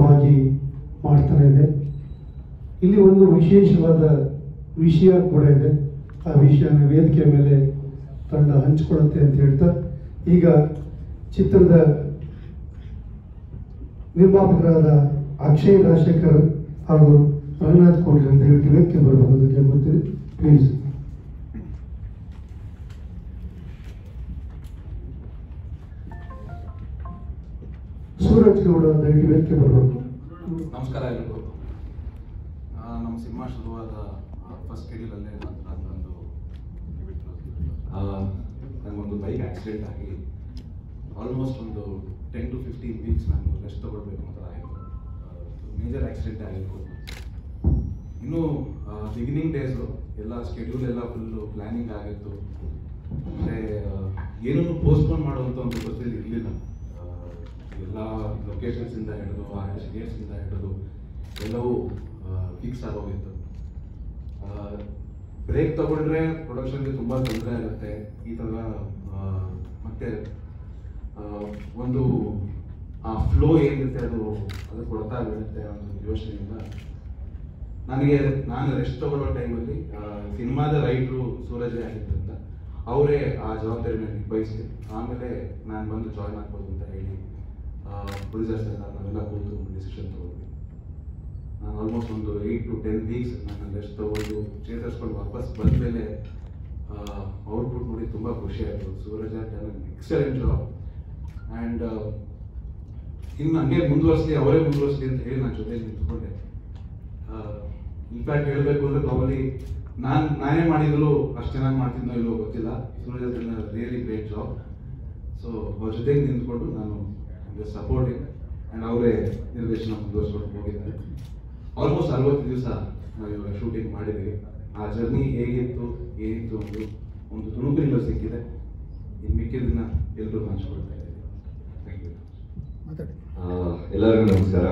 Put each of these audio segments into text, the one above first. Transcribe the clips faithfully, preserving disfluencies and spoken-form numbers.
ಅದ್ಭುತವಾಗಿ ಮಾಡ್ತಾನೆ ಇದೆ. ಇಲ್ಲಿ ಒಂದು ವಿಶೇಷವಾದ ವಿಷಯ ಕೂಡ ಇದೆ. ಆ ವಿಷಯನ ವೇದಿಕೆ ಮೇಲೆ ತಂಡ ಹಂಚಿಕೊಳ್ಳುತ್ತೆ ಅಂತ ಹೇಳ್ತಾ ಈಗ ಚಿತ್ರದ ನಿರ್ಮಾಪಕರಾದ ಅಕ್ಷಯ್ ರಾಜಶೇಖರ್ ಹಾಗೂ ರಂಗನಾಥ್ ಕೋಟ್ಲೆ ದಯವಿಟ್ಟು ವೇದಿಕೆ ಬರಬಹುದು ಕೇಳ್ಕೊಳ್ತೀವಿ ಪ್ಲೀಸ್. ಸೂರಜ್ ಗೌಡ ದಯವಿಟ್ಟು ವೇದಿಕೆ ಬರಬಹುದು. ನಮಸ್ಕಾರ ಎಲ್ಲರಿಗೂ. ನಮ್ಮ ಸಿನಿಮಾ ಶುರುವಾದ ಫಸ್ಟ್ ಶೆಡ್ಯೂಲಲ್ಲೇ ನಂದೊಂದು ನನಗೊಂದು ಬೈಕ್ ಆಕ್ಸಿಡೆಂಟ್ ಆಗಿ ಆಲ್ಮೋಸ್ಟ್ ಒಂದು ಟೆನ್ ಟು ಫಿಫ್ಟೀನ್ ವೀಕ್ಸ್ ನಾನು ರೆಸ್ಟ್ ತೊಗೊಳ್ಬೇಕು ಅಂತ ಆಯಿತು. ಮೇಜರ್ ಆಕ್ಸಿಡೆಂಟ್ ಆಗಿತ್ತು. ಇನ್ನೂ ಬಿಗಿನಿಂಗ್ ಡೇಸು ಎಲ್ಲ ಶೆಡ್ಯೂಲ್ ಎಲ್ಲ ಫುಲ್ಲು ಪ್ಲ್ಯಾನಿಂಗ್ ಆಗಿತ್ತು. ಅಂದರೆ ಏನನ್ನು ಪೋಸ್ಟ್ಪೋನ್ ಮಾಡುವಂಥ ಒಂದು ಪರಿಸ್ಥಿತಿ ಇರಲಿಲ್ಲ. ಎಲ್ಲ ಲೊಕೇಶನ್ಸಿಂದ ಹಿಡಿದು ಆರ್ಟಿಸ್ಟ್ ಡೇಟ್ಸಿಂದ ಹಿಡಿದು ಎಲ್ಲವೂ ಫಿಕ್ಸ್ ಆಗೋಗಿತ್ತು. ಬ್ರೇಕ್ ತಗೊಂಡ್ರೆ ಪ್ರೊಡಕ್ಷನ್ಗೆ ತುಂಬ ತೊಂದರೆ ಆಗುತ್ತೆ. ಈ ಥರ ಮತ್ತೆ ಒಂದು ಆ ಫ್ಲೋ ಏನಿರುತ್ತೆ ಅದು ಅದು ಕೊಡ್ತಾ ಬೀಳುತ್ತೆ ಒಂದು ಯೋಚನೆಯಿಂದ ನನಗೆ ನಾನು ರೆಸ್ಟ್ ತಗೊಳ್ಳೋ ಟೈಮಲ್ಲಿ ಸಿನಿಮಾದ ರೈಟ್ರು ಸೂರಜೇ ಆಗಿದ್ದರಿಂದ ಅವರೇ ಆ ಜವಾಬ್ದಾರಿನ ನಿಭಾಯಿಸಿ ಆಮೇಲೆ ನಾನು ಬಂದು ಜಾಯ್ನ್ ಆಗ್ಬೋದು ಅಂತ ಹೇಳಿ ಪ್ರೊಡ್ಯೂಸರ್ಸ್ ಎಲ್ಲ ನಾವೆಲ್ಲ ಕೂತು ಡಿಸಿಷನ್ ತಗೊಂಡ್ವಿ. ನಾನು ಆಲ್ಮೋಸ್ಟ್ ಒಂದು ಏಯ್ಟ್ ಟು ಟೆನ್ ವೀಕ್ಸ್ ನಾನು ರೆಸ್ಟ್ ತಗೊಂಡು ಚೇತರಿಸ್ಕೊಂಡು ವಾಪಸ್ ಬಂದ ಮೇಲೆ ಔಟ್ಪುಟ್ ನೋಡಿ ತುಂಬ ಖುಷಿ ಆಯಿತು. Suraj done excellent job and ಇನ್ನು ಹಂಗೆ ಮುಂದುವರಿಸಲಿ ಅವರೇ ಮುಂದುವರಿಸಲಿ ಅಂತ ಹೇಳಿ ನಾನು ಜೊತೆಗೆ ನಿಂತ್ಕೊಂಡೆ. ಇನ್ಫ್ಯಾಕ್ಟ್ ಹೇಳಬೇಕು ಅಂದರೆ ಪ್ರಾಬಲಿ ನಾನು ನಾನೇ ಮಾಡಿದ್ರು ಅಷ್ಟು ಚೆನ್ನಾಗಿ ಮಾಡ್ತಿದ್ದೋ ಇಲ್ಲೋ ಗೊತ್ತಿಲ್ಲ. Suraj really great job. So ಅವ್ರ ಜೊತೆಗೆ ನಿಂತ್ಕೊಂಡು ನಾನು ಸಪೋರ್ಟಿಂಗ್ ಆ್ಯಂಡ್ ಅವರೇ ನಿರ್ದೇಶನ ಮುಂದುವರಿಸ್ಕೊಂಡು ಹೋಗಿದ್ದಾರೆ. ಆಲ್ಮೋಸ್ಟ್ ಅರವತ್ತು ದಿವಸ ನಾವು ಇವಾಗ ಶೂಟಿಂಗ್ ಮಾಡಿದ್ದೀವಿ. ಆ ಜರ್ನಿ ಹೇಗಿತ್ತು ಏನಿತ್ತು ಒಂದು ಒಂದು ತುಣುಕಿನಿಂದ ಸಿಕ್ಕಿದೆ. ಇನ್ನು ಮಿಕ್ಕಿದ್ದನ್ನ ಎಲ್ಲರೂ ಹಂಚ್ಕೊಳ್ತಾ ಇದ್ದೀವಿ. Thank you. ಎಲ್ಲರಿಗೂ ನಮಸ್ಕಾರ.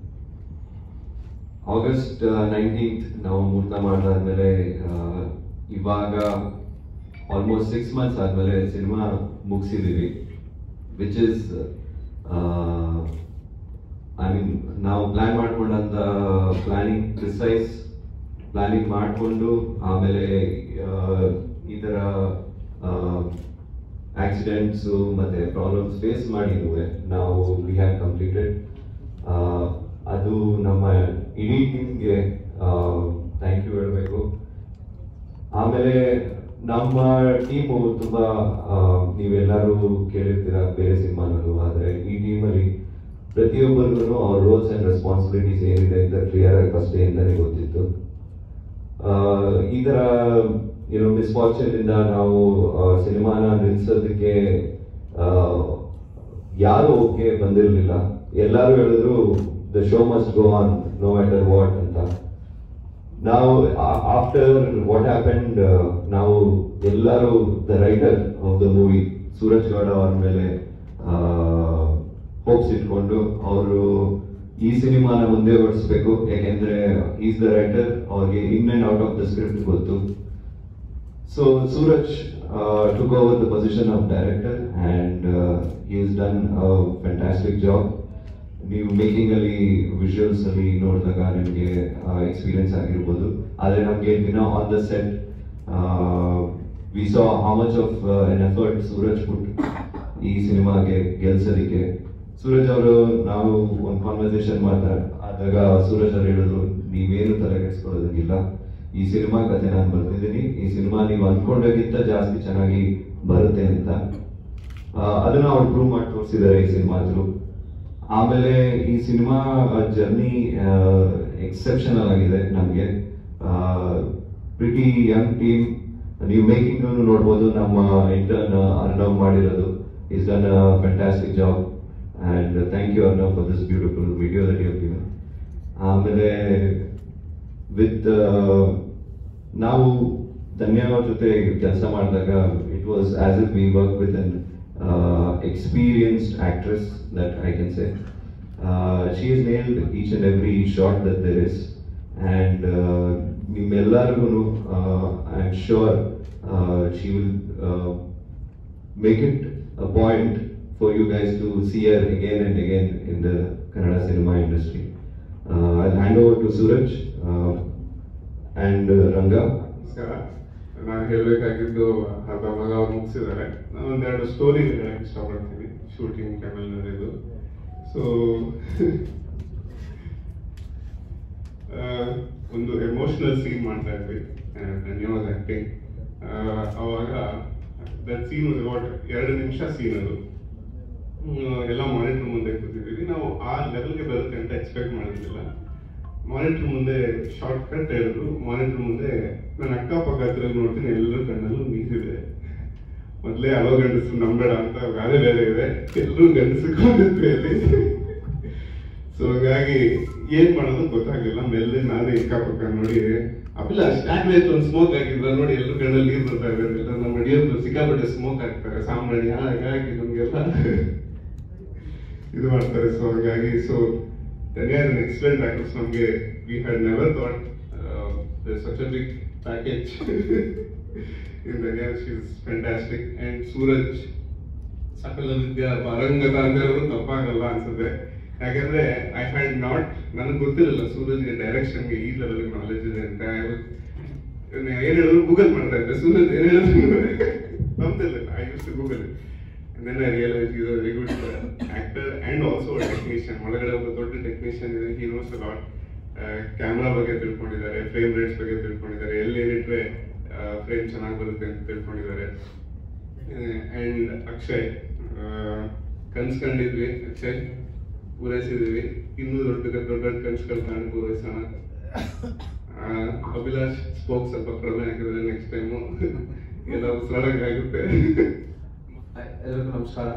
ಆಗಸ್ಟ್ ನೈನ್ಟೀನ್ತ್ ನಾವು ಮುಹೂರ್ತ ಮಾಡಿದಾದ್ಮೇಲೆ ಇವಾಗ ಆಲ್ಮೋಸ್ಟ್ ಸಿಕ್ಸ್ ಮಂತ್ಸ್ ಆದಮೇಲೆ ಸಿನಿಮಾ ಮುಗಿಸಿದ್ದೀವಿ. ವಿಚ್ ಇಸ್ ಐ ಮೀನ್ ನಾವು ಪ್ಲ್ಯಾನ್ ಮಾಡ್ಕೊಂಡಂಥ ಪ್ಲ್ಯಾನಿಂಗ್ ಪ್ರಿಸೈಸ್ ಪ್ಲ್ಯಾನಿಂಗ್ ಮಾಡಿಕೊಂಡು ಆಮೇಲೆ ಈ ಥರ ಆಕ್ಸಿಡೆಂಟ್ಸು ಮತ್ತು ಪ್ರಾಬ್ಲಮ್ಸ್ ಫೇಸ್ ಮಾಡಿದ್ವು ನಾವು ವಿ ಹ್ಯಾವ್ ಕಂಪ್ಲೀಟೆಡ್. ಅದು ನಮ್ಮ ಇಡೀ ಟೀಮ್ಗೆ ಥ್ಯಾಂಕ್ ಯು ಹೇಳಬೇಕು. ಆಮೇಲೆ ನಮ್ಮ ಟೀಮು ತುಂಬ ನೀವೆಲ್ಲರೂ ಕೇಳಿರ್ತೀರ ಬೇರೆ ಸಿನಿಮಾನಲ್ಲೂ, ಆದರೆ ಈ ಟೀಮಲ್ಲಿ ಪ್ರತಿಯೊಬ್ಬರಿಗೂ ಅವ್ರ ರೋಲ್ಸ್ ಆ್ಯಂಡ್ ರೆಸ್ಪಾನ್ಸಿಬಿಲಿಟೀಸ್ ಏನಿದೆ ಅಂತ ಕ್ಲಿಯರ್ ಆಗಿ ಫಸ್ಟ್ ಡೇ ಅಂತಲೇ ಗೊತ್ತಿತ್ತು. ಈ ಥರ ಏನೋ ಮಿಸ್ಫಾರ್ಚೂನ್ ಇಂದ ನಾವು ಸಿನಿಮಾನ ನಿಲ್ಲಿಸೋದಕ್ಕೆ ಯಾರು ಓಕೆ ಬಂದಿರಲಿಲ್ಲ. ಎಲ್ಲರೂ ಹೇಳಿದ್ರು the show must go on no matter what ಅಂತ. ನಾವು ಆಫ್ಟರ್ ವಾಟ್ ಹ್ಯಾಪೆಂಡ್ ನಾವು ಎಲ್ಲರೂ the writer of the movie Suraj Gowda ಅವ್ರ ಮೇಲೆ ಹೋಪ್ಸ್ ಇಟ್ಕೊಂಡು ಅವರು ಈ ಸಿನಿಮಾನ ಮುಂದೆ ಓಡಿಸ್ಬೇಕು. ಯಾಕೆಂದ್ರೆ ಈಸ್ ದ ರೈಟರ್, ಅವ್ರಿಗೆ in and out of the script ಗೊತ್ತು. So Suraj took over the position of director and uh, he has done a fantastic job. ನೀವು ಮೇಕಿಂಗ್ ಅಲ್ಲಿ ವಿಜುವಲ್ಸ್ ಅಲ್ಲಿ ನೋಡಿದಾಗ ನಿಮಗೆ ಎಕ್ಸ್ಪೀರಿಯನ್ಸ್ ಆಗಿರ್ಬೋದು. ಆದರೆ ನಮಗೆ ದಿನ on the set we saw how much of an effort Suraj put ಈ ಸಿನಿಮಾಗೆ ಗೆಲ್ಸೋದಕ್ಕೆ. ಸೂರಜ್ ಅವರು ನಾವು ಒಂದು ಕಾನ್ವರ್ಸೇಷನ್ ಮಾತಾಡ ಆದಾಗ ಸೂರಜ್ ಅವರು ಹೇಳಿದ್ರು, ನೀವೇನು ತಲೆಗೆಡಿಸ್ಕೊಳ್ಳೋದಂಗಿಲ್ಲ, ಈ ಸಿನಿಮಾ ಕತೆ ನಾನು ಬರ್ತಿದ್ದೀನಿ, ಈ ಸಿನಿಮಾ ನೀವು ಅಂದ್ಕೊಂಡೋಗಿಂತ ಜಾಸ್ತಿ ಚೆನ್ನಾಗಿ ಬರುತ್ತೆ ಅಂತ. ಅದನ್ನ ಅವ್ರು ಪ್ರೂವ್ ಮಾಡಿ ತೋರಿಸಿದ್ದಾರೆ ಈ ಸಿನಿಮಾ ಥ್ರೂ. ಆಮೇಲೆ ಈ ಸಿನಿಮಾ ಜರ್ನಿ ಎಕ್ಸೆಪ್ಷನಲ್ ಆಗಿದೆ ನಮಗೆ. ಪ್ರಿಟಿ ಯಂಗ್ ಟೀಮ್, ನೀವು ಮೇಕಿಂಗ್ ನೋಡ್ಬೋದು. ನಮ್ಮ ಇಂಟರ್ನ್ ಅರ್ನವ್ ಮಾಡಿರೋದು is done a fantastic job and thank you Arnav for this beautiful video that you have given. ಆಮೇಲೆ ವಿತ್ ನಾವು ಧನ್ಯವಾದ ಜೊತೆ ಕೆಲಸ ಮಾಡಿದಾಗ it was as if we work with an experienced actress, that I can say. Uh, she has nailed each and every shot that there is, and nimmellargu uh, I am sure uh, she will uh, make it a point for you guys to see her again and again in the Kannada cinema industry. Uh, I'll hand over to Suraj uh, and uh, Ranga. ನಮಸ್ಕಾರ. ನಾನು ಹೇಳಬೇಕಾಗಿದ್ದು ಅರ್ಧ ಮಗ ಅವ್ರು ಮುಗಿಸಿದ್ದಾರೆ. ನಾನು ಒಂದೆರಡು story ಹೇಳಕ್ಕೆ ಇಷ್ಟಪಡ್ತೀನಿ shooting ಟೈಮಲ್ಲಿ ನಡೆದು. ಸೊ ಒಂದು ಎಮೋಷನಲ್ ಸೀನ್ ಮಾಡ್ತಾ ಇದ್ವಿ ಧನ್ಯವಾದ ಆ್ಯಕ್ಟಿಂಗ್. ಅವಾಗ ದಟ್ ಸೀನ್ ವಾಸ್ ಅಬೌಟ್ ಎರಡು ನಿಮಿಷ ಸೀನ್ ಅದು. ಎಲ್ಲ ಮಾನಿಟರ್ ಮುಂದೆ ಕೂತಿದ್ದೀವಿ. ನಾವು ಆ ಲೆವೆಲ್ಗೆ ಬರುತ್ತೆ ಅಂತ ಎಕ್ಸ್ಪೆಕ್ಟ್ ಮಾಡಿದ್ದಿಲ್ಲ. ಮಾನಿಟರ್ ಮುಂದೆ ಶಾರ್ಟ್ ಕಟ್ ಹೇಳಿದ್ರು. ಮಾನಿಟರ್ ಮುಂದೆ ನನ್ನ ಅಕ್ಕಪಕ್ಕ ಹತ್ರ ನೋಡ್ತೀನಿ, ಎಲ್ಲರ ಕಣ್ಣಲ್ಲೂ ನೀರಿದೆ. ಮೊದಲೇ ಹಲೋ ಗಂಡಸು ನಂಬೇಡ ಅಂತ ಗಾದೆ ಬೇರೆ ಇದೆ, ಎಲ್ಲರೂ ಗಂಡಸಿಕೊಂಡಿದ್ವಿ ಅಲ್ಲಿ. ಸೊ ಹಾಗಾಗಿ ಏನ್ ಮಾಡೋದು ಗೊತ್ತಾಗಿಲ್ಲ. ಮೆಲ್ಲೆ ನಾನೇ ಅಕ್ಕಪಕ್ಕ ನೋಡಿ ಅಭಿಲ್ಲ ಸ್ಟ್ಯಾಕ್ ಲೈಟ್ ಒಂದು ಸ್ಮೋಕ್ ಆಗಿದ್ರ ನೋಡಿ, ಎಲ್ಲರ ಕಣ್ಣಲ್ಲಿ ನೀರು ಬರ್ತಾ ಇದೆ. ನಮ್ಮ ಅಡಿಯೋದು ಸಿಕ್ಕಾಪಟ್ಟೆ ಸ್ಮೋಕ್ ಹಾಕ್ತಾರೆ ಸಾಮಾನ್ಯ, ಹಾಗಾಗಿ ನಮ್ಗೆಲ್ಲ ಇದು ಮಾಡ್ತಾರೆ. ಸೊ ಹಾಗಾಗಿ so Danya is an excellent actress. Namge we had never thought uh, there's such a big package in Danya. She's fantastic. And Suraj Sakala Vidya Parangata ಅಂದ್ರೆ ತಪ್ಪಾಗಲ್ಲ ಅನ್ಸುತ್ತೆ. ಯಾಕಂದ್ರೆ ಐ ಹ್ಯಾಡ್ ನಾಟ್, ನನಗೆ ಗೊತ್ತಿರಲಿಲ್ಲ ಸೂರಜ್ಗೆ ಡೈರೆಕ್ಷನ್ಗೆ ಈ ಲೆವೆಲ್ ನಾಲೆಜ್ ಇದೆ ಅಂತ. ಏನ್ ಹೇಳಿದ್ರು ಗೂಗಲ್ ಮಾಡ್ತಾ ಇದ್ದೆ. ಸೂರಜ್ ಏನ್ ಹೇಳಿದ್ರು ನಂಬ್ತಿರ್ಲಿಲ್ಲ. I use to Google it. And then I realized he's a very good uh, actor and also a technician. ಒಳಗಡೆ ಒಬ್ಬ ದೊಡ್ಡ ಟೆಕ್ನಿಷಿಯನ್ ಇದೆ. He knows a lot. Camera ಬಗ್ಗೆ ತಿಳ್ಕೊಂಡಿದ್ದಾರೆ, ಫ್ರೇಮ್ ರೇಟ್ಸ್ ಬಗ್ಗೆ ತಿಳ್ಕೊಂಡಿದ್ದಾರೆ, ಎಲ್ಲಿ ಏನಿಟ್ರೆ ಫ್ರೇಮ್ ಚೆನ್ನಾಗಿ ಬರುತ್ತೆ ಅಂತ ತಿಳ್ಕೊಂಡಿದ್ದಾರೆ. ಆ್ಯಂಡ್ ಅಕ್ಷಯ್ ಕನ್ಸ್ಕೊಂಡಿದ್ವಿ, ಅಕ್ಷಯ್ ಪೂರೈಸಿದ್ವಿ. ಇನ್ನೂ ದೊಡ್ಡ ದೊಡ್ಡ ದೊಡ್ಡ ಕನ್ಸುಗಳು ಕಾಣಿ ಪೂರೈಸೋಣ. ಅಭಿಲಾಷ್ ಸ್ಪೋಕ್ ಸ್ವಲ್ಪ ಕಡಿಮೆ ಹಾಕಿದ್ರೆ ನೆಕ್ಸ್ಟ್ ಟೈಮು ಎಲ್ಲ ಉಸಿರಾಡೋಕ್ಕಾಗುತ್ತೆ. ಎಲ್ಲರಿಗೂ ನಮಸ್ಕಾರ.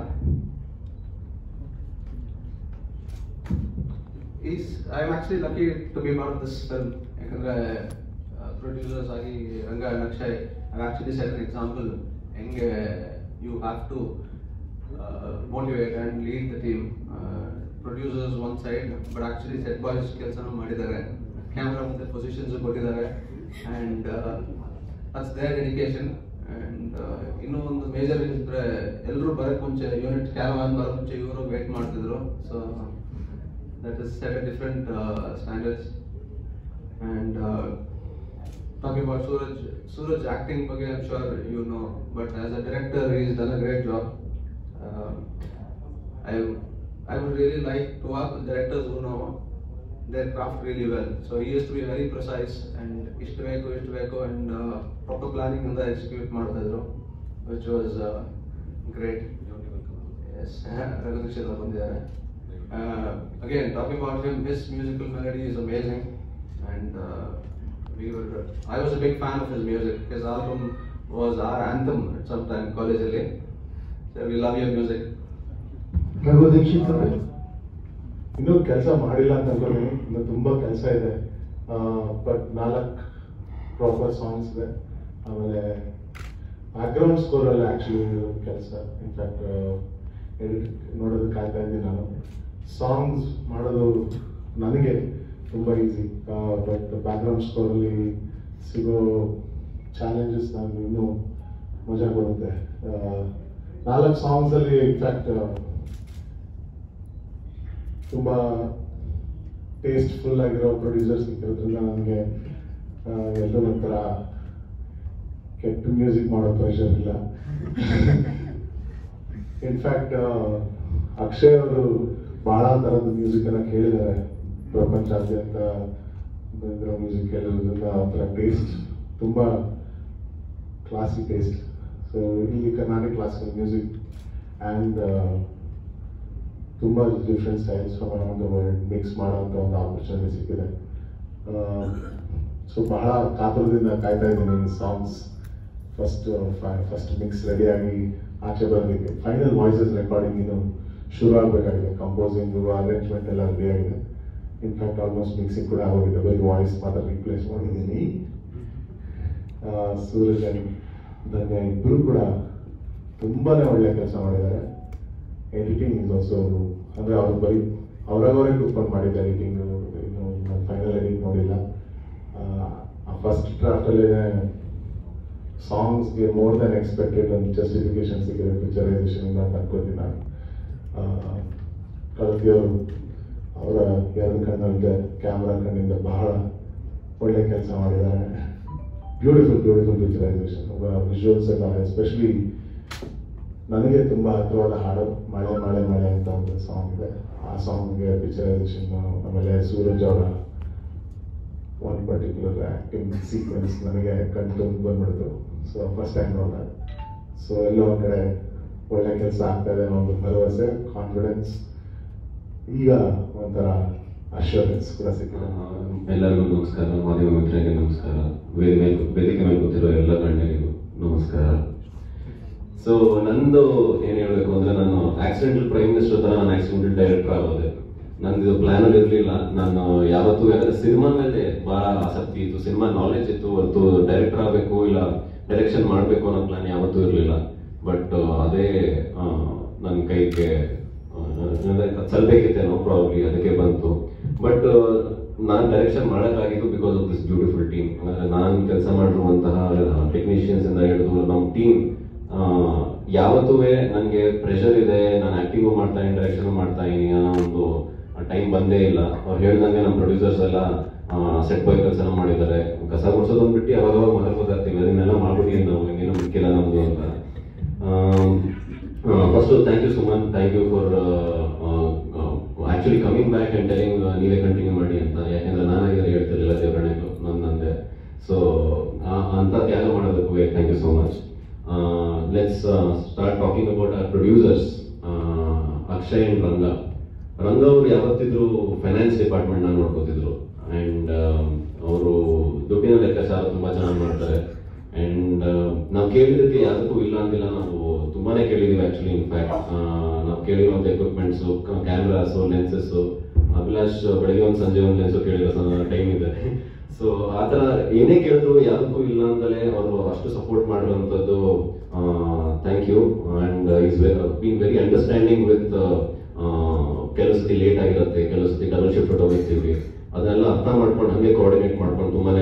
Is I am actually lucky to be part of this film. ಯಾಕಂದರೆ ಪ್ರೊಡ್ಯೂಸರ್ಸ್ ಆಗಿ Ranga and Akshay I actually set an example ಹೆಂಗೆ you have to motivate and lead the team. Producers one side, but actually set boys ಕೆಲಸನೂ ಮಾಡಿದ್ದಾರೆ, camera ಮತ್ತು positions ಕೊಟ್ಟಿದ್ದಾರೆ. And that's their dedication. And ಇನ್ನೂ ಒಂದು major ಇದ್ರೆ ಎಲ್ಲರೂ ಬರೋಕ್ಕೆ ಮುಂಚೆ ಯೂನಿಟ್ ಕ್ಯಾರವಾನ್ ಬರೋ ಮುಂಚೆ ಇವರು ವೇಟ್ ಮಾಡ್ತಿದ್ರು. So that is set a different standards. And talking about Suraj, Suraj acting ಬಗ್ಗೆ I am sure you know, but as a director he has done a great job. Uh, I I would really like to work with directors who know their craft really well. So he used to be very precise and ishtu beku ishtu beku and uh, proper planning inda execute ಮಾಡ್ತಿದ್ರು, which was uh, great. Yes, Raghunatheshwar ಬಂದಿದ್ದಾರೆ. Uh, again, talking about him, his musical melody is amazing, and uh, we were I was a big fan of his music. His album was our anthem at some time college ಅಲ್ಲಿ. So we love your music. Raghu Dixit ಅವರೇ, ಇನ್ನೂ ಕೆಲಸ ಮಾಡಿಲ್ಲ ಅಂತ ಅನ್ಕೊಂಡ್ರೆ ಇನ್ನು ತುಂಬ ಕೆಲಸ ಇದೆ. ಬಟ್ ನಾಲ್ಕು ಪ್ರಾಪರ್ ಸಾಂಗ್ಸ್ ಇದೆ. ಆಮೇಲೆ ಬ್ಯಾಕ್ಗ್ರೌಂಡ್ ಸ್ಕೋರಲ್ಲಿ ಆ್ಯಕ್ಚುಲಿ ಕೆಲಸ ಇನ್ಫ್ಯಾಕ್ಟ್ ಎಡಿಟ್ ನೋಡೋದಕ್ಕೆ ಕಾಯ್ತಾ ಇದ್ದೀನಿ ನಾನು. ಸಾಂಗ್ಸ್ ಮಾಡೋದು ನನಗೆ ತುಂಬ ಈಸಿ, ಬಟ್ ಬ್ಯಾಕ್ಗ್ರೌಂಡ್ ಸ್ಕೋರಲ್ಲಿ ಸಿಗೋ ಚಾಲೆಂಜಸ್ ನನಗೆ ಇನ್ನೂ ಮಜಾ ಕೊಡುತ್ತೆ. ನಾಲ್ಕು ಸಾಂಗ್ಸಲ್ಲಿ ಇನ್ಫ್ಯಾಕ್ಟ್ ತುಂಬ ಟೇಸ್ಟ್ಫುಲ್ ಆಗಿರೋ ಪ್ರೊಡ್ಯೂಸರ್ ಸಿಕ್ಕಿರೋದ್ರಿಂದ ನನಗೆ ಎಲ್ಲರೂ ಒಂಥರ ಕೆಟ್ಟ ಮ್ಯೂಸಿಕ್ ಮಾಡೋ ಪ್ರೆಷರ್ ಇಲ್ಲ. ಇನ್ಫ್ಯಾಕ್ಟ್ ಅಕ್ಷಯ್ ಅವರು ಭಾಳ ಥರದ ಮ್ಯೂಸಿಕನ್ನು ಕೇಳಿದ್ದಾರೆ, ಪ್ರಪಂಚಾದ್ಯಂತ ಬಂದಿರೋ ಮ್ಯೂಸಿಕ್ ಕೇಳೋದ್ರಿಂದ ಒಂಥರ ಟೇಸ್ಟ್ ತುಂಬ ಕ್ಲಾಸಿಕ್ ಟೇಸ್ಟ್. ಸೊ ಇಲ್ಲಿ ಕರ್ನಾಟಕ ಕ್ಲಾಸಿಕಲ್ ಮ್ಯೂಸಿಕ್ ಆ್ಯಂಡ್ ತುಂಬ different styles from around the world mix ಮಾಡೋಂಥ ಒಂದು ಆಪರ್ಚುನಿಟಿ ಸಿಕ್ಕಿದೆ. ಸೊ ಬಹಳ ಕಾತುರದಿಂದ ಕಾಯ್ತಾ ಇದ್ದೀನಿ ಸಾಂಗ್ಸ್ ಫಸ್ಟ್ ಫಸ್ಟ್ ಮಿಕ್ಸ್ ರೆಡಿಯಾಗಿ ಆಚೆ ಬರಲಿಕ್ಕೆ. ಫೈನಲ್ ವಾಯ್ಸಸ್ ರೆಕಾರ್ಡಿಂಗ್ ಇನ್ನು ಶುರು ಆಗಬೇಕಾಗಿದೆ. ಕಂಪೋಸಿಂಗು ಅರೇಂಜ್ಮೆಂಟ್ ಎಲ್ಲ ರೆಡಿ ಆಗಿದೆ. ಇನ್ಫ್ಯಾಕ್ಟ್ ಆಲ್ಮೋಸ್ಟ್ ಮಿಕ್ಸಿಂಗ್ ಕೂಡ ಆಗೋಗಿದೆ. ಬರೀ ವಾಯ್ಸ್ ಮಾತ್ರ ರಿಪ್ಲೇಸ್ ಮಾಡಿದ್ದೀನಿ. ಸೂರಜ್ ಆ್ಯಂಡ್ ಧನ್ಯ ಇಬ್ಬರು ಕೂಡ ತುಂಬಾ ಒಳ್ಳೆ ಕೆಲಸ ಮಾಡಿದ್ದಾರೆ. ಎಡಿಟಿಂಗ್ ಇಸ್ ಆಲ್ಸೋ, ಅಂದರೆ ಅವ್ರು ಬರೀ ಅವರಾಗವರೇ ಕೂತ್ಕೊಂಡು ಮಾಡಿದ್ದೆ ಎಡಿಟಿಂಗು. ಇನ್ನು ನಾನು ಫೈನಲ್ ಎಡಿಟ್ ನೋಡಿಲ್ಲ. ಆ ಫಸ್ಟ್ ಡ್ರಾಫ್ಟಲ್ಲೇ ಸಾಂಗ್ಸ್ಗೆ ಮೋರ್ ದೆನ್ ಎಕ್ಸ್ಪೆಕ್ಟೆಡ್ ಒಂದು ಜಸ್ಟಿಫಿಕೇಶನ್ ಸಿಕ್ಕಿದೆ ಪಿಕ್ಚರೈಸೇಷನ್ ಅಂತ ಅನ್ಕೋತೀನಿ ನಾನು. ಕಳತಿಯವರು ಅವರ ಎರಡು ಕಣ್ಣಲ್ಲಿದೆ ಕ್ಯಾಮ್ರಾ ಕಣ್ಣಿಂದ ಬಹಳ ಒಳ್ಳೆ ಕೆಲಸ ಮಾಡಿದ್ದಾರೆ. ಬ್ಯೂಟಿಫುಲ್ ಬ್ಯೂಟಿಫುಲ್ ಪಿಕ್ಚರೈಸೇಷನ್, ವಿಜುವಲ್ಸ್ ಎಲ್ಲ ಎಸ್ಪೆಷಲಿ ನನಗೆ ತುಂಬ ಹತ್ತಿರವಾದ ಹಾಡು ಮಳೆ ಮಳೆ ಮಳೆ ಅಂತ ಒಂದು ಸಾಂಗ್ ಇದೆ. ಆ ಸಾಂಗ್ಗೆ ಪಿಕ್ಚರೈಸೇಷನ್, ಆಮೇಲೆ ಸೂರಜ್ ಅವರ ಒನ್ ಪರ್ಟಿಕ್ಯುಲರ್ ಆ್ಯಕ್ಟಿಂಗ್ ಸೀಕ್ವೆನ್ಸ್ ನನಗೆ ಕಣ್ಣು ತುಂಬ ಬಂದ್ಬಿಡ್ತು. ಸೊ ಫಸ್ಟ್ ಟೈಮ್ ನೋಡಿದೆ. ಸೊ ಎಲ್ಲೋ ಒಂದು ಕಡೆ ಒಳ್ಳೆ ಕೆಲಸ ಆಗ್ತಾ ಇದೆ ಅನ್ನೋ ಒಂದು ಭರವಸೆ, ಕಾನ್ಫಿಡೆನ್ಸ್, ಈಗ ಒಂಥರ ಅಶ್ಯೂರೆನ್ಸ್ ಕೂಡ ಸಿಕ್ಕಿದೆ. ಎಲ್ಲರಿಗೂ ನಮಸ್ಕಾರ, ಮಾಧ್ಯಮ ಮಿತ್ರರಿಗೆ ನಮಸ್ಕಾರ, ವೇದಿ ಮೇಲೆ ವೇದಿಕೆ ಮೇಲೆ ಕೂತಿರೋ ಎಲ್ಲ ಗಣ್ಯರಿಗೂ ನಮಸ್ಕಾರ. ಸೊ ನಂದು ಏನು ಹೇಳಬೇಕು ಅಂದರೆ, ನಾನು ಆಕ್ಸಿಡೆಂಟಲ್ ಪ್ರೈಮ್ ಮಿನಿಸ್ಟರ್ ಥರ ನಾನು ಆಕ್ಸಿಡೆಂಟಲ್ ಡೈರೆಕ್ಟರ್ ಆಗೋದೆ. ನಂದು ಪ್ಲಾನಲ್ಲಿ ಇರಲಿಲ್ಲ. ನಾನು ಯಾವತ್ತೂ ಯಾಕಂದರೆ ಸಿನಿಮಾ ಮೇಲೆ ಭಾಳ ಆಸಕ್ತಿ ಇತ್ತು, ಸಿನಿಮಾ ನಾಲೆಜ್ ಇತ್ತು, ಹೊರತು ಡೈರೆಕ್ಟರ್ ಆಗಬೇಕು ಇಲ್ಲ ಡೈರೆಕ್ಷನ್ ಮಾಡಬೇಕು ಅನ್ನೋ ಪ್ಲಾನ್ ಯಾವತ್ತೂ ಇರಲಿಲ್ಲ. ಬಟ್ ಅದೇ ನನ್ನ ಕೈಗೆ ಸಲ್ಬೇಕಿತ್ತೇನೋ ಪ್ರಾಬ್ಲಿ, ಅದಕ್ಕೆ ಬಂತು. ಬಟ್ ನಾನು ಡೈರೆಕ್ಷನ್ ಮಾಡೋಕ್ಕಾಗಿದ್ದು because of this beautiful team. ಅಂದರೆ ನಾನು ಕೆಲಸ ಮಾಡಿರುವಂತಹ ಟೆಕ್ನಿಷಿಯನ್ಸ್ ಇಂದ ಹಿಡಿದು ನಮ್ಮ ಟೀಮ್ ಯಾವತ್ತೂ ನನಗೆ ಪ್ರೆಷರ್ ಇದೆ, ನಾನು ಆ್ಯಕ್ಟಿಂಗು ಮಾಡ್ತಾ ಇದ್ದೀನಿ, ಡೈರೆಕ್ಷನ್ ಮಾಡ್ತಾ ಇದ್ದೀನಿ ಅನ್ನೋ ಒಂದು ಟೈಮ್ ಬಂದೇ ಇಲ್ಲ. ಅವ್ರು ಹೇಳ್ದಂಗೆ ನಮ್ಮ ಪ್ರೊಡ್ಯೂಸರ್ಸ್ ಎಲ್ಲ ಸೆಟ್ ಬಾಯ್ ಕೆಲಸ ಮಾಡಿದ್ದಾರೆ. ಕಸ ಗುಡಿಸೋದೊಂದು ಬಿಟ್ಟು ಅವಾಗ ಮೊದಲು ಗೊತ್ತಾಗ್ತೀವಿ, ಅದನ್ನೆಲ್ಲ ಮಾಡ್ಬಿಟ್ಟಿದ್ದೀವಿ ನಾವು, ಇನ್ನೇನು ಮುಖ್ಯ ನಮ್ಮದು ಅಂತ. First thank you Suman, thank you for actually coming back and telling ನೀವೇ ಕಂಟಿನ್ಯೂ ಮಾಡಿ ಅಂತ. ಯಾಕೆಂದರೆ ನಾನಾಗಿದ್ರೆ ಹೇಳ್ತಿರ್ಲಿಲ್ಲ ದೇವರಣೆಗೂ ನನ್ನಂದೆ. ಸೊ ಅಂತ ತ್ಯಾಗ ಮಾಡೋದಕ್ಕೂ thank you so much. Let's start talking about our producers Akshay and Ranga. Ranga ಅವರು ಯಾವತ್ತಿದ್ರು ಫೈನಾನ್ಸ್ ಡಿಪಾರ್ಟ್ಮೆಂಟ್ನ ನೋಡ್ಕೋತಿದ್ರು. ಆ್ಯಂಡ್ ಅವರು ದುಡ್ಡಿನ ಲೆಕ್ಕಾಚಾರ ತುಂಬ ಚೆನ್ನಾಗಿ ಮಾಡ್ತಾರೆ. ಆ್ಯಂಡ್ ನಾವು ಕೇಳಿದ್ದಕ್ಕೆ ಯಾವುದಕ್ಕೂ ಇಲ್ಲ ಅಂದಿಲ್ಲ, ನಾವು ತುಂಬಾ ಕೇಳಿದ್ದೀವಿ ಆ್ಯಕ್ಚುಲಿ. ಇನ್ಫ್ಯಾಕ್ಟ್ ನಾವು ಕೇಳಿರುವಂಥ ಎಕ್ವಿಪ್ಮೆಂಟ್ಸು, ಕ್ಯಾಮ್ರಾಸು, ಲೆನ್ಸಸ್ಸು, ಅಭಿಲಾಷ್ ಬೆಳಗ್ಗೆ ಒಂದು ಸಂಜೆ ಒಂದು ಲೆನ್ಸು ಕೇಳಿರೋ ಟೈಮ್ ಇದೆ. ಸೊ ಆ ಥರ ಏನೇ ಕೇಳಿದ್ರು ಯಾವುದಕ್ಕೂ ಇಲ್ಲ ಅಂತಲೇ ಅವರು ಅಷ್ಟು ಸಪೋರ್ಟ್ ಮಾಡಿರುವಂಥದ್ದು. Thank you. And is been very understanding with ಕೆಲವು ಸತಿ ಲೇಟ್ ಆಗಿರುತ್ತೆ, ಕೆಲವು ಸತಿ ಡಬಲ್ ಶಿಫ್ಟ್ ಹೋಗಿರ್ತೀವಿ, ಅದನ್ನೆಲ್ಲ ಅರ್ಥ ಮಾಡ್ಕೊಂಡು ಹಾಗೆ ಕೋಆರ್ಡಿನೇಟ್ ಮಾಡ್ಕೊಂಡು ತುಂಬಾ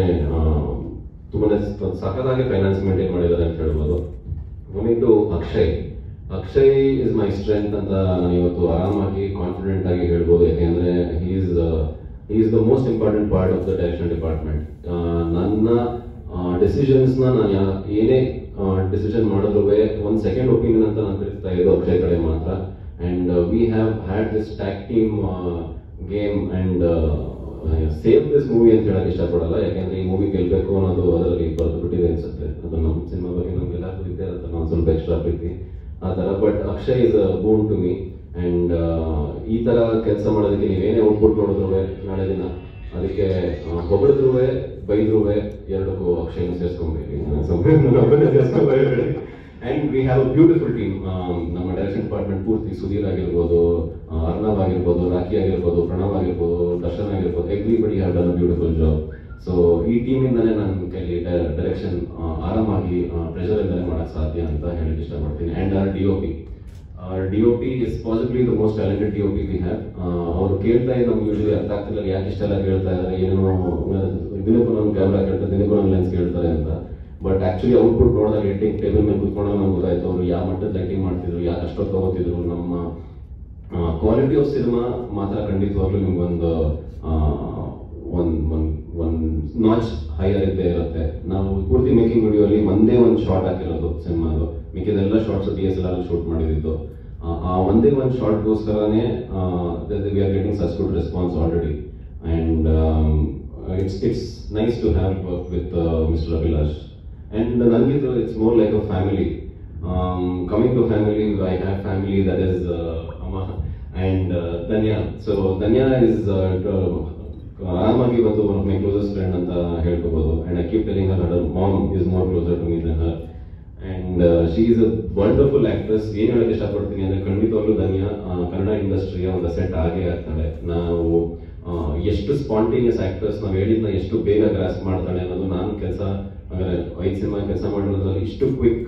ತುಂಬಾ ಸಖತ್ತಾಗಿ ಫೈನಾನ್ಸ್ ಮೇಂಟೈನ್ ಮಾಡಿದ್ದಾರೆ ಅಂತ ಹೇಳ್ಬೋದು. Coming to Akshay, Akshay is my strength ಅಂತ ನಾನು ಇವತ್ತು ಆರಾಮಾಗಿ ಕಾನ್ಫಿಡೆಂಟ್ ಆಗಿ ಹೇಳ್ಬೋದು. ಯಾಕೆಂದರೆ he is he is the most important part of the direction department. ನನ್ನ ಡಿಸಿಷನ್ಸ್ನ ನಾನು ಯಾ ಏನೇ ಡಿಸಿಷನ್ ಮಾಡಿದ್ರು ಒಂದು ಸೆಕೆಂಡ್ ಒಪಿನಿಯನ್ ಅಂತ ನಾನು ತಿರುಗ್ತಾ ಇದ್ದು ಅಕ್ಷಯ್ ಕಡೆ ಮಾತ್ರ. And we have had this tag team game and save this movie ಅಂತ ಹೇಳಕ್ಕೆ ಇಷ್ಟಪಡಲ್ಲ. ಯಾಕೆಂದರೆ ಈ ಮೂವಿ ಗೆಲ್ಲಬೇಕು ಅನ್ನೋದು ಅದರಲ್ಲಿ ಬರೆದು ಬಿಟ್ಟಿದೆ ಅನಿಸುತ್ತೆ. ಅದು ನಮ್ಮ ಸಿನಿಮಾ ಬಗ್ಗೆ ನಮಗೆಲ್ಲರಿಗೂ ಇದೆ ಅಂತ ನಾವು ಸ್ವಲ್ಪ ಎಕ್ಸ್ಟ್ರಾ ಪ್ರೀತಿ ಆ ಥರ. But Akshay is a bone to me. And ಈ ಥರ ಕೆಲಸ ಮಾಡೋದಕ್ಕೆ ನೀವೇನೇ ಔಟ್ಪುಟ್ ನೋಡಿದ್ರು ನಾಳೆ ದಿನ ಅದಕ್ಕೆ ಹೊಗಳಿದ್ರು ಬೈದ್ರು ಎರಡಕ್ಕೂ ಅಕ್ಷಯನ ಸೇರಿಸ್ಕೊಂಬೇಡಿ, ಸೇರಿಸ್ಕೊಂಬೇಡಿ. And we have a beautiful team. ನಮ್ಮ ಡೈರೆಕ್ಷನ್ ಡಿಪಾರ್ಟ್ಮೆಂಟ್ ಪೂರ್ತಿ ಸುಧೀರ್ ಆಗಿರ್ಬೋದು, ಅರ್ಣವ್ ಆಗಿರ್ಬೋದು, ರಾಖಿ ಆಗಿರ್ಬೋದು, ಪ್ರಣವ್ ಆಗಿರ್ಬೋದು, ದರ್ಶನ್ ಆಗಿರ್ಬೋದು, everybody have done a beautiful job. So ಈ ಟೀಮಿಂದಲೇ ನನ್ನ ಕೈಲಿ ಡೈರೆಕ್ಷನ್ ಆರಾಮಾಗಿ ಪ್ರೆಷರ್ ಇಂದಲೇ ಮಾಡೋಕ್ಕೆ ಸಾಧ್ಯ ಅಂತ ಹೇಳಕ್ಕೆ ಇಷ್ಟಪಡ್ತೀನಿ. And our D O P D O P is possibly the most talented D O P we have. ಅವ್ರು ಕೇಳ್ತಾ ಇದ್ದು ನಮ್ಗೆ ಯೂಶಲಿ ಅರ್ಥ ಆಗ್ತಿಲ್ಲ, ಯಾಕೆ ಇಷ್ಟೆಲ್ಲ ಕೇಳ್ತಾ ಇದ್ದಾರೆ, ಏನೋ ದಿನಕ್ಕೂ ನಮ್ಮ ಕ್ಯಾಮ್ರಾ ಕೇಳ್ತಾರೆ, ದಿನಕ್ಕೂ ನಮ್ಮ ಲೆನ್ಸ್ ಕೇಳ್ತಾರೆ ಅಂತ. ಬಟ್ ಆ್ಯಕ್ಚುಲಿ ಔಟ್ಪುಟ್ ನೋಡಿದಾಗ ಲೈಟಿಂಗ್ ಟೇಬಲ್ ಮೇಲೆ ಕೂತ್ಕೊಂಡಾಗ ನಮ್ಗೆ ಗೊತ್ತಾಯ್ತು ಅವರು ಯಾವ ಮಟ್ಟದ ಲೈಟಿಂಗ್ ಮಾಡ್ತಿದ್ರು, ಯಾಕೆ ಅಷ್ಟೊತ್ತು ತಗೋತಿದ್ರು. ನಮ್ಮ ಕ್ವಾಲಿಟಿ ಆಫ್ ಸಿನಿಮಾ ಮಾತ್ರ ಖಂಡಿತವಾಗ್ಲೂ ನಿಮ್ಗೊಂದು ಒಂದು ಒಂದು ಒಂದು ನಾಚ್ ಹೈಯರ್ ಇದ್ದೇ ಇರುತ್ತೆ. ನಾವು ಪೂರ್ತಿ ಮೇಕಿಂಗ್ ವಿಡಿಯೋಲಿ ಒಂದೇ ಒಂದು ಶಾರ್ಟ್ ಹಾಕಿರೋದು ಸಿನಿಮಾದು, ಮಿಕ್ಕಿದೆಲ್ಲ shots D S L R shoot ಮಾಡಿದ್ದು. ಆ ಒಂದೇ ಒಂದು ಶಾರ್ಟ್ಗೋಸ್ಕರನೇ we are getting such good response already. And it's it's nice to have work with mister Abhilash. And Nangidu, it's more like a family. Um, coming to family, I have family that is uh, Amma and uh, Danya. So Danya is Ramagi Batu, one of my closest friends, and I keep telling her her mom is more closer to me than her. And uh, she is a wonderful actress. ಏನು ಹೇಳಕ್ಕೆ ಇಷ್ಟಪಡ್ತೀನಿ ಅಂದರೆ ಖಂಡಿತವಾಗ್ಲೂ ಧನ್ಯ ಕನ್ನಡ ಇಂಡಸ್ಟ್ರಿಯ ಒಂದು set ಆಗೇ ಆಗ್ತಾಳೆ. ನಾವು ಎಷ್ಟು ಸ್ಪಾಂಟೇನಿಯಸ್ ಆಕ್ಟರ್ಸ್ ನಾವು ಹೇಳಿದ್ನ ಎಷ್ಟು ಬೇಗ ಗ್ರಾಸ್ ಮಾಡ್ತಾಳೆ ಅನ್ನೋದು ನಾನು ಕೆಲಸ ಅಂದರೆ ಐದು ಸಿನಿಮಾ ಕೆಲಸ ಮಾಡಿರೋದ್ರಲ್ಲಿ ಇಷ್ಟು ಕ್ವಿಕ್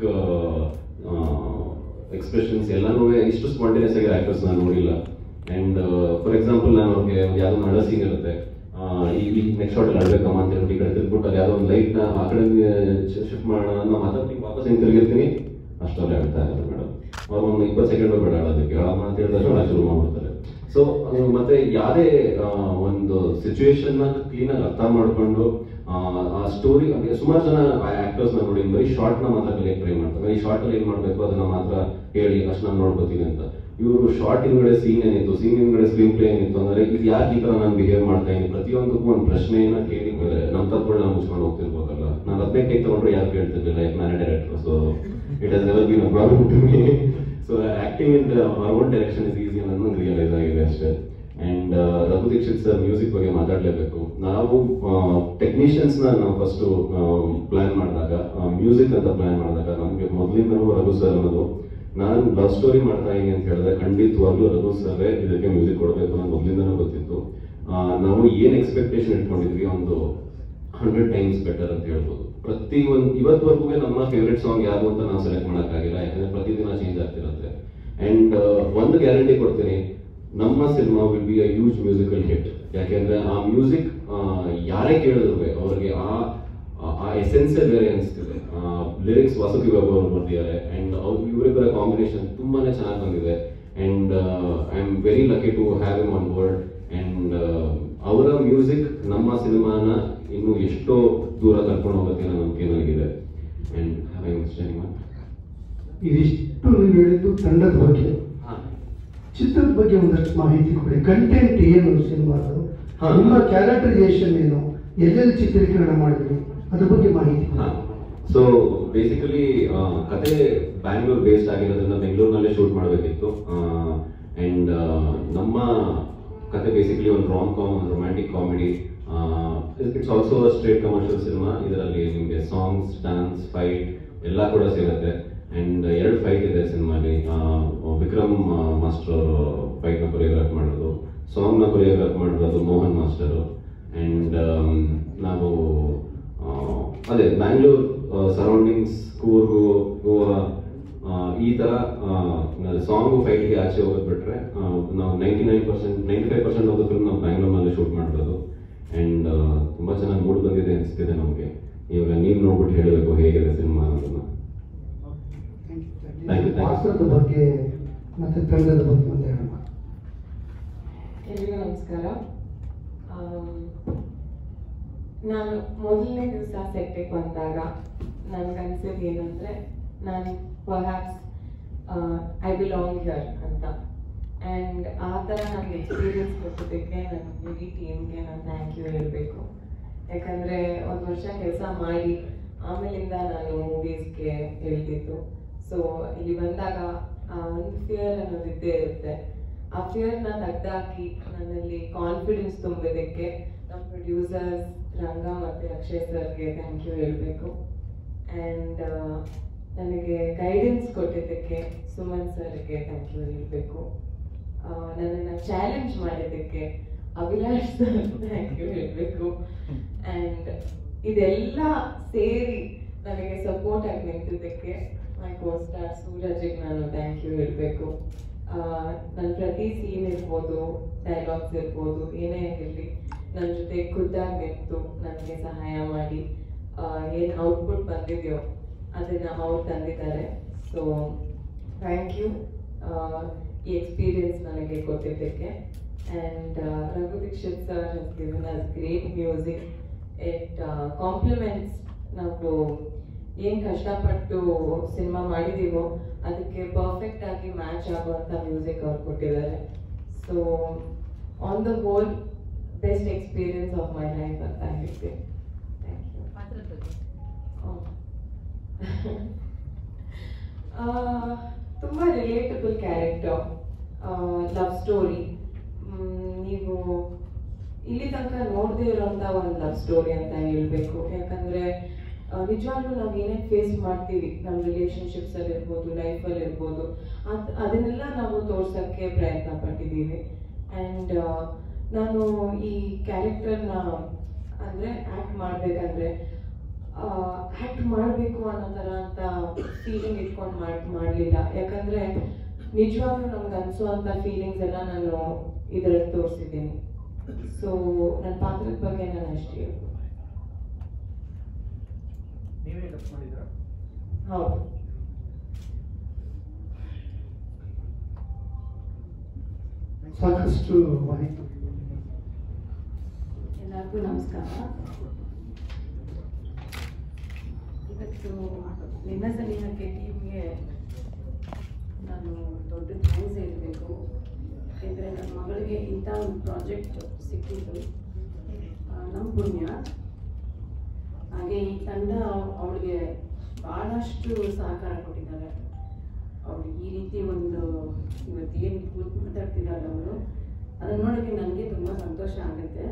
ಎಕ್ಸ್ಪ್ರೆಷನ್ಸ್ ಎಲ್ಲನೂ ಇಷ್ಟು ಸ್ಪಾಂಟೇನಿಯಸ್ ಆಗಿ ಆಕ್ಟರ್ಸ್ ನಾನು ನೋಡಿಲ್ಲ. ಆ್ಯಂಡ್ ಫಾರ್ ಎಕ್ಸಾಂಪಲ್ ನಾನು ಅವ್ರಿಗೆ ಯಾವುದೋ ಒಂದು ಸೀನ್ ಇರುತ್ತೆ, ಈ ನೆಕ್ಸ್ಟ್ ಶಾರ್ಟ್ ಅಳ್ಬೇಕಮ್ಮ ಅಂತ ಹೇಳ್ಬಿಟ್ಟು ಈ ಕಡೆ ತಿರ್ಬಿಟ್ಟು ಅದು ಯಾವುದೋ ಒಂದು ಲೈಟ್ನ ಆ ಕಡೆ ಶಿಫ್ಟ್ ಮಾಡೋಣ ಅನ್ನೋ ಮಾತಾಡ್ತೀನಿ, ವಾಪಸ್ ಹಿಂಗೆ ತಿರುಗಿರ್ತೀನಿ, ಅಷ್ಟೊಂದು ಹೇಳ್ತಾ ಇದ್ದಾರೆ ಮೇಡಮ್. ಅವ್ರು ಒಂದು ಇಪ್ಪತ್ತು ಸೆಕೆಂಡ್ ಬೇಡ ಅದಕ್ಕೆ ಆ ಮಾತು ಹೇಳಿದಾಗ ಶುರು ಮಾಡ್ಬಿಡ್ತಾರೆ. ಸೊ ಮತ್ತೆ ಯಾವುದೇ ಒಂದು ಸಿಚುವೇಶನ್ ನ ಕ್ಲೀನ್ ಆಗಿ ಅರ್ಥ ಮಾಡ್ಕೊಂಡು ಆ ಸ್ಟೋರಿ ಸುಮಾರು ಜನ ಆಕ್ಟರ್ಸ್ ನ ನೋಡಿ ಬರೀ ಶಾರ್ಟ್ ನ ಮಾತ್ರ ಕಲಿಯಕ್ಕೆ ಟ್ರೈ ಮಾಡ್ತಾರೆ. ಈ ಶಾರ್ಟ್ ಅಲ್ಲಿ ಏನ್ ಮಾಡ್ಬೇಕು ಅದನ್ನ ಮಾತ್ರ ಹೇಳಿ ಅಷ್ಟು ನಾನು ನೋಡ್ಕೋತೀನಿ ಅಂತ. ಇವರು ಶಾರ್ಟ್ ಹಿಂದ್ಗಡೆ ಸೀನ್ ಏನಿತ್ತು, ಸೀನ್ ಹಿಂದ್ಗಡೆ ಸ್ಕ್ರೀನ್ ಪ್ಲೇ ಏನಿತ್ತು ಅಂದ್ರೆ ಇದು ಯಾಕೆ ಈ ತರ ನಾನು ಬಿಹೇವ್ ಮಾಡ್ತಾ ಇದ್ದೀನಿ, ಪ್ರತಿಯೊಂದಕ್ಕೂ ಒಂದು ಪ್ರಶ್ನೆಯನ್ನ ಕೇಳಿ ನಮ್ಮ ತಪ್ಪುಗಳು ನಾವು ಮುಚ್ಕೊಂಡು ಹೋಗ್ತಿರ್ಬೇಕಲ್ಲ. ನಾನು ಹದಿನೈದು ಟೇಕ್ ತಗೊಂಡ್ರೆ ಯಾರು ಕೇಳ್ತಿರ್ಲಿಲ್ಲ, ಯಾಕೆ ನಾನೇ director. So it has never been a problem to me. So acting in our own direction is easy ಅನ್ನೋದು ನಂಗೆ ರಿಯಲೈಸ್ ಆಗಿದೆ ಅಷ್ಟೇ. And Raghu Dixit sir music ಬಗ್ಗೆ ಮಾತಾಡಲೇಬೇಕು. ನಾವು ಟೆಕ್ನಿಷಿಯನ್ಸ್ ನ ನಾವು ಫಸ್ಟ್ ಪ್ಲಾನ್ ಮಾಡಿದಾಗ, ಮ್ಯೂಸಿಕ್ ಅಂತ ಪ್ಲಾನ್ ಮಾಡಿದಾಗ ನಮಗೆ ಮೊದಲಿಂದನೂ ರಘು ಸರ್ ಅನ್ನೋದು, ನಾನು ಲವ್ ಸ್ಟೋರಿ ಮಾಡ್ತಾ ಇದೀನಿ ಅಂತ ಹೇಳಿದ್ರೆ ಖಂಡಿತವಾಗ್ಲೂ ರಘು ಸರ್ ಇದಕ್ಕೆ ಮ್ಯೂಸಿಕ್ ಕೊಡಬೇಕು ಅನ್ನೋದು ಮೊದಲಿಂದನೂ ಗೊತ್ತಿತ್ತು. ನಾವು ಏನ್ ಎಕ್ಸ್ಪೆಕ್ಟೇಷನ್ ಇಟ್ಕೊಂಡಿದ್ವಿ ಒಂದು ಹಂಡ್ರೆಡ್ ಟೈಮ್ಸ್ ಬೆಟರ್ ಅಂತ ಹೇಳ್ಬೋದು. ಪ್ರತಿ ಒಂದು ಇವತ್ತವರೆಗೂ ನಮ್ಮ ಫೇವ್ರೆಟ್ ಸಾಂಗ್ ಯಾವುದು ಅಂತ ನಾವು ಸೆಲೆಕ್ಟ್ ಮಾಡೋಕ್ಕಾಗಿಲ್ಲ, ಯಾಕಂದ್ರೆ ಪ್ರತಿದಿನ ಚೇಂಜ್ ಆಗ್ತಿರುತ್ತೆ. ಅಂಡ್ ಒಂದು ಗ್ಯಾರಂಟಿ ಕೊಡ್ತೀನಿ, ನಮ್ಮ cinema will be a huge musical hit. ಯಾಕೆಂದ್ರೆ ಆ ಮ್ಯೂಸಿಕ್ ಯಾರೇ ಕೇಳಿದ್ರು ಅವ್ರಿಗೆ ಆ ಆ ಎಸೆನ್ಸೇ ಬೇರೆ ಅನಿಸ್ತಿದೆ. ಲಿರಿಕ್ಸ್ ವಾಸುಕಿ ಬಾಬು ಅವರು ಬರ್ತಿದ್ದಾರೆ ಅಂಡ್ ಅವ್ರು ಇವರಿಬ್ಬರ ಕಾಂಬಿನೇಷನ್ ತುಂಬಾನೇ ಚೆನ್ನಾಗಿ ಬಂದಿದೆ. And I am very lucky to have him on board. And ಅವರ ಮ್ಯೂಸಿಕ್ ನಮ್ಮ ಸಿನಿಮಾನ ಇನ್ನು ಎಷ್ಟೋ ದೂರ ಕರ್ಕೊಂಡು ಹೋಗುತ್ತೆ ಅನ್ನೋ ನಂಬಿಕೆ ನನಗಿದೆ. ಅಂಡ್ ಇದಿಷ್ಟು ನೀವು ಹೇಳಿದ್ದು ತಂಡದ ಬಗ್ಗೆ. ಚಿತ್ರದ ಬಗ್ಗೆ ಒಂದಷ್ಟು ಮಾಹಿತಿ ಕೊಡಿ. ಕಂಟೆಂಟ್ ಏನು ಸಿನಿಮಾದು, ನಿಮ್ಮ ಕ್ಯಾರೆಕ್ಟರೈಸೇಷನ್ ಏನು, ಎಲ್ಲೆಲ್ಲಿ ಚಿತ್ರೀಕರಣ ಮಾಡಿದ್ರಿ ಅದ್ರ ಬಗ್ಗೆ ಮಾಹಿತಿ. ಸೊ ಬೇಸಿಕಲಿ ಕತೆ ಬ್ಯಾಂಗ್ಳೂರ್ ಬೇಸ್ಡ್ ಆಗಿರೋದ್ರಿಂದ ಬೆಂಗಳೂರಿನಲ್ಲೇ ಶೂಟ್ ಮಾಡಬೇಕಿತ್ತು. ಅಂಡ್ ನಮ್ಮ ಕತೆ ಬೇಸಿಕಲಿ ಒಂದು ರಾಮ್ ಕಾಮ್, ಒಂದು romantic comedy. It's also straight commercial cinema. ಇದರಲ್ಲಿ ನಿಮಗೆ ಸಾಂಗ್ಸ್, ಡಾನ್ಸ್, ಫೈಟ್ ಎಲ್ಲ ಕೂಡ ಸಿಗುತ್ತೆ. ಅಂಡ್ ಎರಡು ಫೈಟ್ ಇದೆ ಸಿನಿಮಾಲಿ. ವಿಕ್ರಮ್ ಮಾಸ್ಟರ್ ಅವರು ಫೈಟ್ ನ ಕೊರಿಯೋಗ್ರಾಫ್ ಮಾಡೋದು, ಸಾಂಗ್ ನ ಕೊರಿಯೋಗ್ರಾಫ್ ಮಾಡೋದು ಮೋಹನ್ ಮಾಸ್ಟರ್. ಅಂಡ್ ನಾವು ಅದೇ ಬ್ಯಾಂಗ್ಳೂರ್ ಸರೌಂಡಿಂಗ್ಸ್, ಕೂರ್ಗು, ಗೋವಾ ಈ ತರ ಸಾಂಗು ಫೈಟ್ಗೆ ಆಚೆ ಹೋಗೋದು ಬಿಟ್ರೆ ನಾವು ninety nine percent ninety five percent of the film ನಾವು ಬ್ಯಾಂಗ್ಳೂರ್ನಲ್ಲಿ ಶೂಟ್ ಮಾಡಿರೋದು. ಅಂಡ್ ತುಂಬಾ ಚೆನ್ನಾಗಿ ಮೂಡ್ ಬಂದಿದೆ ಅನಿಸ್ತಿದೆ ನಮಗೆ. ಇವಾಗ ನೀವು ನೋಡ್ಬಿಟ್ಟು ಹೇಳಬೇಕು ಹೇಗಿದೆ ಸಿನಿಮಾ ಅನ್ನೋದನ್ನ. ಪಾತ್ರದ ಬಗ್ಗೆ ಮತ್ತೆ ತಂಡದ ಬಗ್ಗೆ ಒಂದು ಹೇಳೋಣ. ಎಲ್ರಿಗೂ ನಮಸ್ಕಾರ. ನಾನು ಮೊದಲನೇ ದಿವಸ ಸೆಟ್ಟಿಗೆ ಬಂದಾಗ ನನ್ಗನ್ಸಿದ್ದು ಏನಂದ್ರೆ ನಾನು ಪರ್ಹ್ಯಾಪ್ಸ್ ಐ ಬಿಲಾಂಗ್ ಹಿಯರ್ ಅಂತ. ಆ್ಯಂಡ್ ಆ ಥರ ನನಗೆ ಎಕ್ಸ್ಪೀರಿಯನ್ಸ್ ಕೊಟ್ಟಿದ್ದಕ್ಕೆ ನನ್ನ ಇಡೀ ಟೀಮ್ಗೆ ನಾನು ಥ್ಯಾಂಕ್ ಯು ಹೇಳಬೇಕು. ಯಾಕಂದರೆ ಒಂದು ವರ್ಷ ಕೆಲಸ ಮಾಡಿ ಆಮೇಲಿಂದ ನಾನು ಮೂವೀಸ್ಗೆ ಹೇಳ್ತಿತ್ತು. ಸೊ ಇಲ್ಲಿ ಬಂದಾಗ ಆ ಒಂದು ಫಿಯರ್ ಅನ್ನೋದು ಇದ್ದೇ ಇರುತ್ತೆ. ಆ ಫಿಯರ್ನ ತೆಗೆದಾಕಿ ನನ್ನಲ್ಲಿ ಕಾನ್ಫಿಡೆನ್ಸ್ ತುಂಬಿದ್ದಕ್ಕೆ ನಮ್ಮ ಪ್ರೊಡ್ಯೂಸರ್ಸ್ ರಂಗ ಮತ್ತು ಅಕ್ಷಯ್ ಸರ್ಗೆ ಥ್ಯಾಂಕ್ ಯು ಹೇಳಬೇಕು. ಆ್ಯಂಡ್ ನನಗೆ ಗೈಡೆನ್ಸ್ ಕೊಟ್ಟಿದ್ದಕ್ಕೆ ಸುಮನ್ ಸರ್ಗೆ ಥ್ಯಾಂಕ್ ಯು ಹೇಳಬೇಕು. ನನ್ನನ್ನು ಚಾಲೆಂಜ್ ಮಾಡಿದ್ದಕ್ಕೆ ಅಭಿಲಾಷ್ ಸರ್ ಥ್ಯಾಂಕ್ ಯು ಹೇಳಬೇಕು. ಆ್ಯಂಡ್ ಇದೆಲ್ಲ ಸೇರಿ ನನಗೆ ಸಪೋರ್ಟ್ ಆಗಿ ನಿಂತಿದ್ದಕ್ಕೆ ಮೈ ಕೋ ಸ್ಟಾರ್ ಸೂರಜ್ಗೆ ನಾನು ಥ್ಯಾಂಕ್ ಯು ಹೇಳಬೇಕು. ನನ್ನ ಪ್ರತಿ ಸೀನ್ ಇರ್ಬೋದು, ಡೈಲಾಗ್ಸ್ ಇರ್ಬೋದು, ಏನೇ ಆಗಿರಲಿ ನನ್ನ ಜೊತೆ ಖುದ್ದಾಗಿ ನಿಂತು ನನಗೆ ಸಹಾಯ ಮಾಡಿ ಏನು ಔಟ್ಪುಟ್ ಬಂದಿದೆಯೋ ಅದನ್ನು ಅವ್ರು ತಂದಿದ್ದಾರೆ. ಸೊ ಥ್ಯಾಂಕ್ ಯು ಈ ಎಕ್ಸ್ಪೀರಿಯನ್ಸ್ ನನಗೆ ಕೊಟ್ಟಿದ್ದಕ್ಕೆ. And Raghu Dixit sir has given us great music. It compliments ನಾವು ಏನು ಕಷ್ಟಪಟ್ಟು ಸಿನಿಮಾ ಮಾಡಿದ್ದೀವೋ ಅದಕ್ಕೆ ಪರ್ಫೆಕ್ಟ್ ಆಗಿ ಮ್ಯಾಚ್ ಆಗುವಂಥ ಮ್ಯೂಸಿಕ್ ಅವ್ರು ಕೊಟ್ಟಿದ್ದಾರೆ. So on the whole best experience of my life ಅಂತ ಹೇಳ್ತೀನಿ. Thank you. ತುಂಬ ರಿಲೇಟಬಲ್ ಕ್ಯಾರೆಕ್ಟರ್, ಲವ್ ಸ್ಟೋರಿ. ನೀವು ಇಲ್ಲಿ ತನಕ ನೋಡದೇ ಇರೋಂಥ ಒಂದು ಲವ್ ಸ್ಟೋರಿ ಅಂತ ಹೇಳಬೇಕು. ಯಾಕಂದರೆ ನಿಜವಾಗ್ಲೂ ನಾವು ಏನೇನು ಫೇಸ್ ಮಾಡ್ತೀವಿ ನಮ್ಮ ರಿಲೇಷನ್ಶಿಪ್ಸಲ್ಲಿ ಇರ್ಬೋದು, ಲೈಫಲ್ಲಿ ಇರ್ಬೋದು, ಅದು ಅದನ್ನೆಲ್ಲ ನಾವು ತೋರ್ಸೋಕ್ಕೆ ಪ್ರಯತ್ನ ಪಟ್ಟಿದ್ದೀವಿ. ಆ್ಯಂಡ್ ನಾನು ಈ ಕ್ಯಾರೆಕ್ಟರ್ನ ಅಂದರೆ ಆ್ಯಕ್ಟ್ ಮಾಡಬೇಕಂದ್ರೆ ಆ್ಯಕ್ಟ್ ಮಾಡಬೇಕು ಅನ್ನೋ ಥರ ಅಂತ ಫೀಲಿಂಗ್ ಇಟ್ಕೊಂಡು ಮಾಡಿ ಮಾಡಲಿಲ್ಲ. ಯಾಕಂದರೆ ನಿಜವಾಗ್ಲೂ ನಮ್ಗೆ ಅನಿಸೋವಂಥ ಫೀಲಿಂಗ್ಸ್ ಎಲ್ಲ ನಾನು ಇದರಲ್ಲಿ ತೋರಿಸಿದ್ದೀನಿ. ಸೊ ನನ್ನ ಪಾತ್ರದ ಬಗ್ಗೆ ನಾನು ಅಷ್ಟೇ ಹೇಳ್ಬೋದು. ಹೌದು. ಸಾಕಷ್ಟು ಮಾಹಿತಿ. ಎಲ್ಲರಿಗೂ ನಮಸ್ಕಾರ. ಇವತ್ತು ನಿನ್ನ ಸನಿಹಕ್ಕೆ ಟೀಮ್ಗೆ ನಾನು ದೊಡ್ಡ ಥ್ಯಾಂಕ್ಸ್ ಹೇಳಬೇಕು. ಯಾಕೆಂದರೆ ನನ್ನ ಮಗಳಿಗೆ ಇಂಥ ಒಂದು ಪ್ರಾಜೆಕ್ಟ್ ಸಿಕ್ಕಿದ್ದು ನಮ್ಮ ಪುಣ್ಯ. ಹಾಗೆ ಈ ತಂಡ ಅವಳಿಗೆ ಭಾಳಷ್ಟು ಸಹಕಾರ ಕೊಟ್ಟಿದ್ದಾರೆ. ಅವಳು ಈ ರೀತಿ ಒಂದು ಇವತ್ತು ಏನು ಕೂತು ಮಾತಾಡ್ತಿದ್ದಾರೆ ಅವರು, ಅದನ್ನು ನೋಡೋಕ್ಕೆ ನನಗೆ ತುಂಬ ಸಂತೋಷ ಆಗುತ್ತೆ.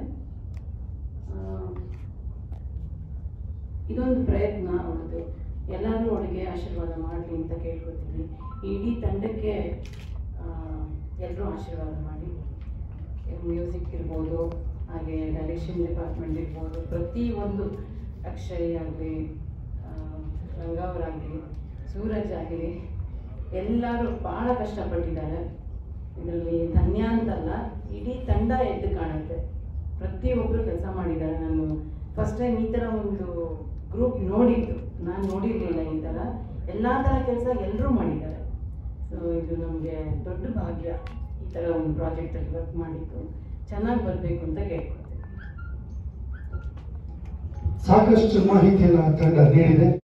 ಇದೊಂದು ಪ್ರಯತ್ನ ಅವಳದು. ಎಲ್ಲರೂ ಅವಳಿಗೆ ಆಶೀರ್ವಾದ ಮಾಡಲಿ ಅಂತ ಕೇಳ್ಕೊತೀನಿ. ಇಡೀ ತಂಡಕ್ಕೆ ಎಲ್ಲರೂ ಆಶೀರ್ವಾದ ಮಾಡಿ. ಮ್ಯೂಸಿಕ್ ಇರ್ಬೋದು, ಹಾಗೆ ಡೈರೆಕ್ಷನ್ ಡಿಪಾರ್ಟ್ಮೆಂಟ್ ಇರ್ಬೋದು, ಪ್ರತಿಯೊಂದು ಅಕ್ಷಯ್ ಆಗಲಿ, ರಂಗಾವರಾಗಲಿ, ಸೂರಜ್ ಆಗಲಿ, ಎಲ್ಲರೂ ಭಾಳ ಕಷ್ಟಪಟ್ಟಿದ್ದಾರೆ. ಇದರಲ್ಲಿ ಧನ್ಯ ಅಂತಲ್ಲ, ಇಡೀ ತಂಡ ಎದ್ದು ಕಾಣುತ್ತೆ. ಪ್ರತಿಯೊಬ್ಬರು ಕೆಲಸ ಮಾಡಿದ್ದಾರೆ. ನಾನು ಫಸ್ಟ್ ಟೈಮ್ ಈ ಥರ ಒಂದು ಗ್ರೂಪ್ ನೋಡಿದ್ದು, ನಾನು ನೋಡಿರಲಿಲ್ಲ ಈ ಥರ. ಎಲ್ಲ ಥರ ಕೆಲಸ ಎಲ್ಲರೂ ಮಾಡಿದ್ದಾರೆ. ಸೊ ಇದು ನಮಗೆ ದೊಡ್ಡ ಭಾಗ್ಯ, ಈ ಥರ ಒಂದು ಪ್ರಾಜೆಕ್ಟಲ್ಲಿ ವರ್ಕ್ ಮಾಡಿದ್ದು. ಚೆನ್ನಾಗಿ ಬರಬೇಕು ಅಂತ ಕೇಳ್ಕೊಳ್ತೀನಿ. ಸಾಕಷ್ಟು ಮಾಹಿತಿಯನ್ನು ತಂಡ ನೀಡಿದೆ.